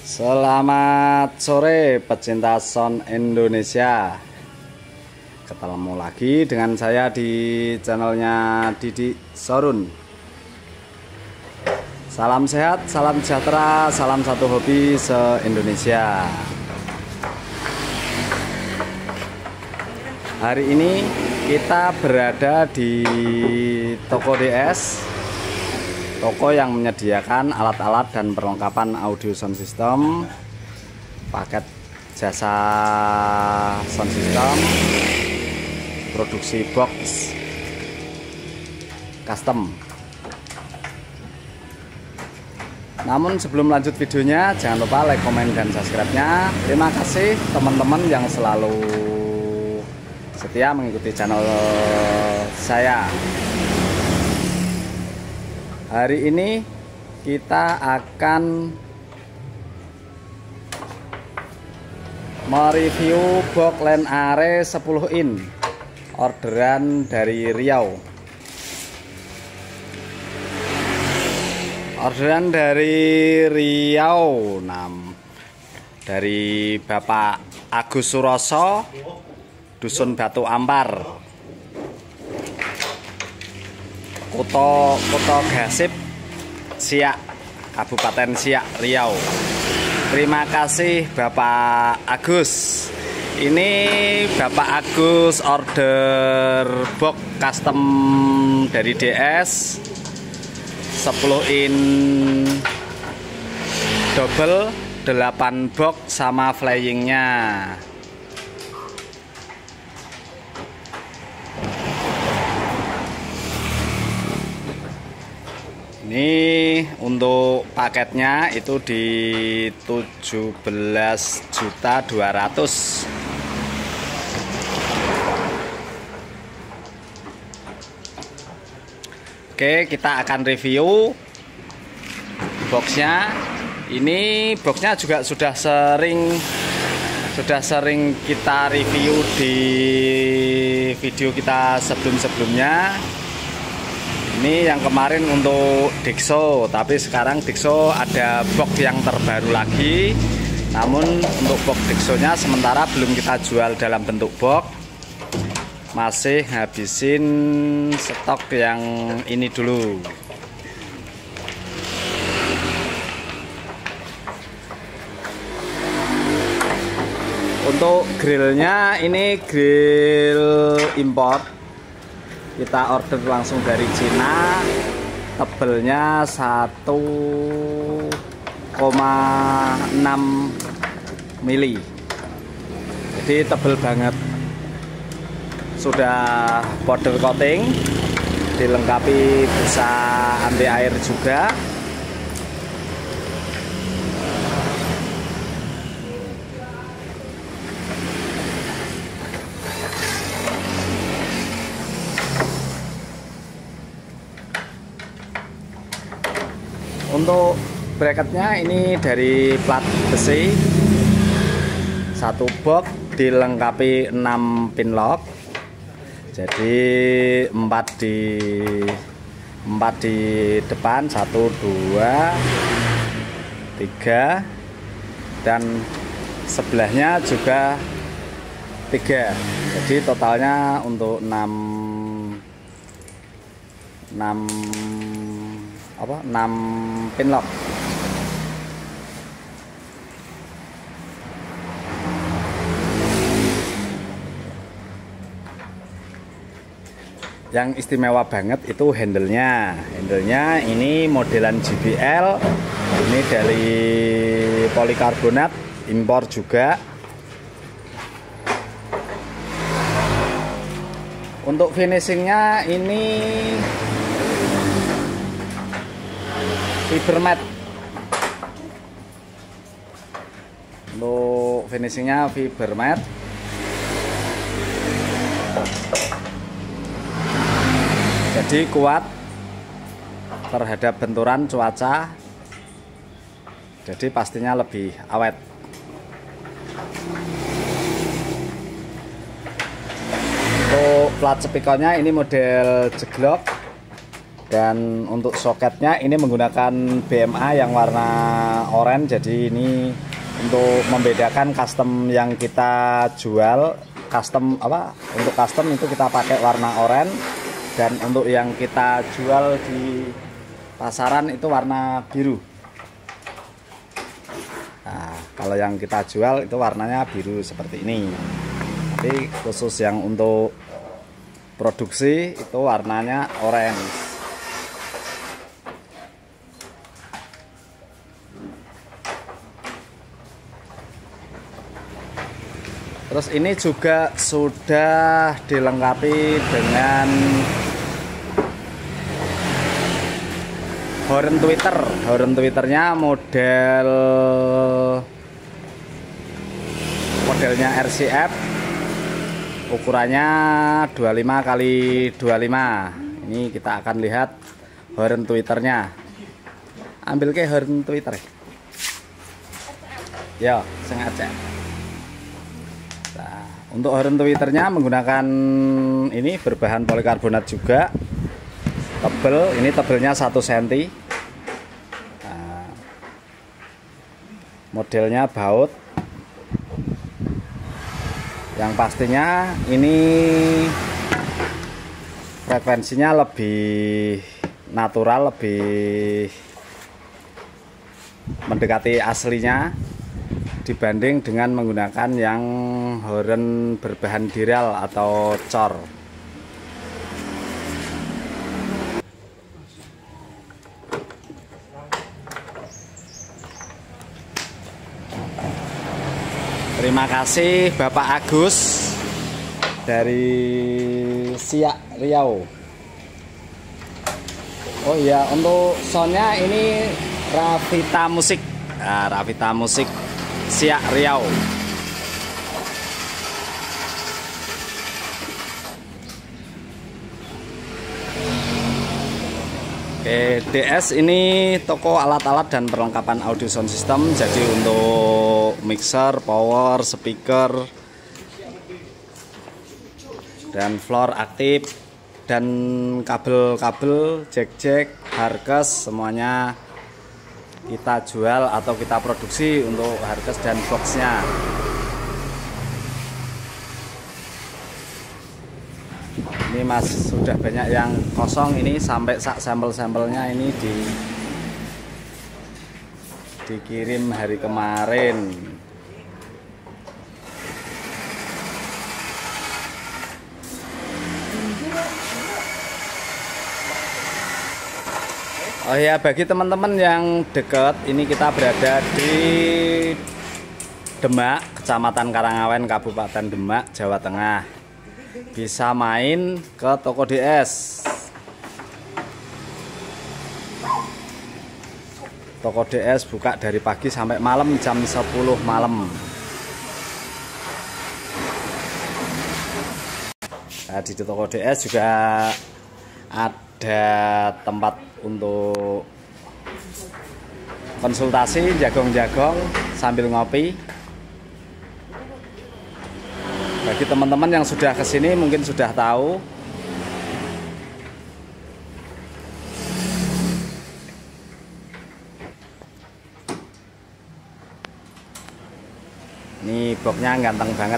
Selamat sore pecinta sound Indonesia. Ketemu lagi dengan saya di channelnya Didi Sorun. Salam sehat, salam sejahtera, salam satu hobi se-Indonesia. Hari ini kita berada di toko DS, toko yang menyediakan alat-alat dan perlengkapan audio sound system, paket jasa sound system, produksi box custom. Namun sebelum lanjut videonya, jangan lupa like, komen, dan subscribe-nya. Terima kasih teman-teman yang selalu setia mengikuti channel saya. Hari ini kita akan mereview box Lenare 10 in orderan dari Riau. Orderan dari Riau, dari Bapak Agus Suroso, Dusun Batu Ampar, Kuto Gasip, Siak, Kabupaten Siak, Riau. Terima kasih Bapak Agus. Ini Bapak Agus order box custom dari DS 10 in double 8 box sama flyingnya. Ini untuk paketnya itu di 17.200.000. Oke, kita akan review boxnya. Ini boxnya juga sudah sering kita review di video kita sebelumnya. Ini yang kemarin untuk Dixo, tapi sekarang Dixo ada box yang terbaru lagi. Namun untuk box Dixo-nya sementara belum kita jual dalam bentuk box. Masih ngabisin stok yang ini dulu. Untuk grillnya ini grill import, kita order langsung dari Cina. Tebelnya 1,6 mili, jadi tebel banget. Sudah powder coating, dilengkapi busa anti air juga. Untuk bracketnya ini dari plat besi, satu box dilengkapi 6 pin lock. Jadi 4 di depan, 1, 2, 3, dan sebelahnya juga 3. Jadi totalnya untuk 6 pin lock. Yang istimewa banget itu handle-nya. Handle-nya ini modelan JBL. Ini dari polikarbonat, impor juga. Untuk finishingnya ini fiber matte. Untuk finishingnya fiber matte. Jadi kuat terhadap benturan cuaca, jadi pastinya lebih awet. Untuk plat speakernya ini model jeglok, Dan untuk soketnya ini menggunakan BMA yang warna oranye. Jadi ini untuk membedakan custom yang kita jual, custom apa? Untuk custom itu kita pakai warna oranye, dan untuk yang kita jual di pasaran itu warna biru. Nah, kalau yang kita jual itu warnanya biru seperti ini. Tapi khusus yang untuk produksi itu warnanya orange. Terus ini juga sudah dilengkapi dengan horn tweeter. Horn tweeternya modelnya RCF, ukurannya 25 kali 25. Ini kita akan lihat horn tweeternya. Ambil ke horn tweeter. Ya, sengaja. Nah, untuk horn tweeternya menggunakan ini berbahan polikarbonat juga, tebel. Ini tebelnya 1 cm. Nah, modelnya baut. Yang pastinya ini frekuensinya lebih natural, lebih mendekati aslinya dibanding dengan menggunakan yang horn berbahan diral atau cor. Terima kasih Bapak Agus dari Siak Riau. Oh iya, untuk soundnya ini Ravita Musik. Nah, Ravita Musik Siak Riau. Oke, DS ini toko alat-alat dan perlengkapan audio sound system. Jadi untuk mixer, power, speaker, dan floor aktif, dan kabel-kabel, jack-jack, hardcase, semuanya kita jual atau kita produksi untuk hardcase dan boxnya. Ini mas sudah banyak yang kosong, ini sampai sampel-sampelnya ini dikirim hari kemarin. Oh ya, bagi teman-teman yang dekat, ini kita berada di Demak, Kecamatan Karangawen, Kabupaten Demak, Jawa Tengah. Bisa main ke toko DS. Toko DS buka dari pagi sampai malam jam 10 malam. Nah, di toko DS juga ada tempat untuk konsultasi, jagong-jagong sambil ngopi. Bagi teman-teman yang sudah kesini mungkin sudah tahu. Ini boxnya ganteng banget.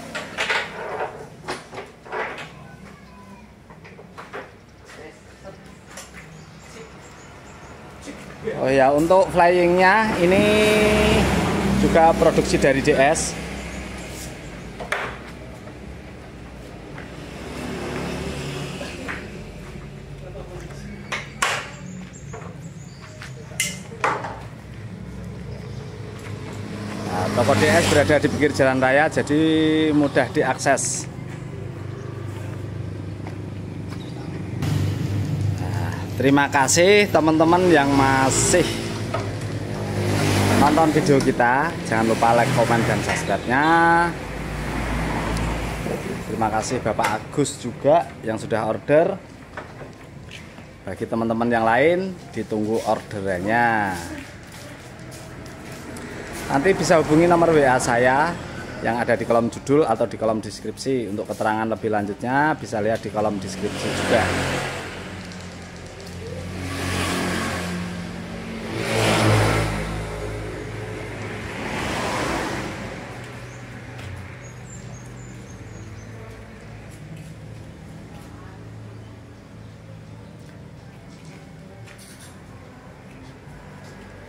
Oh ya, untuk flyingnya ini juga produksi dari DS. Toko DS berada di pinggir jalan raya, jadi mudah diakses. Nah, terima kasih teman-teman yang masih nonton video kita. Jangan lupa like, komen, dan subscribe-nya. Terima kasih Bapak Agus juga yang sudah order. Bagi teman-teman yang lain, ditunggu orderannya. Nanti bisa hubungi nomor WA saya yang ada di kolom judul atau di kolom deskripsi. Untuk keterangan lebih lanjutnya bisa lihat di kolom deskripsi juga.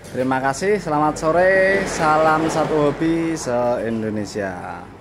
Terima kasih, selamat sore, salam satu hobi se-Indonesia.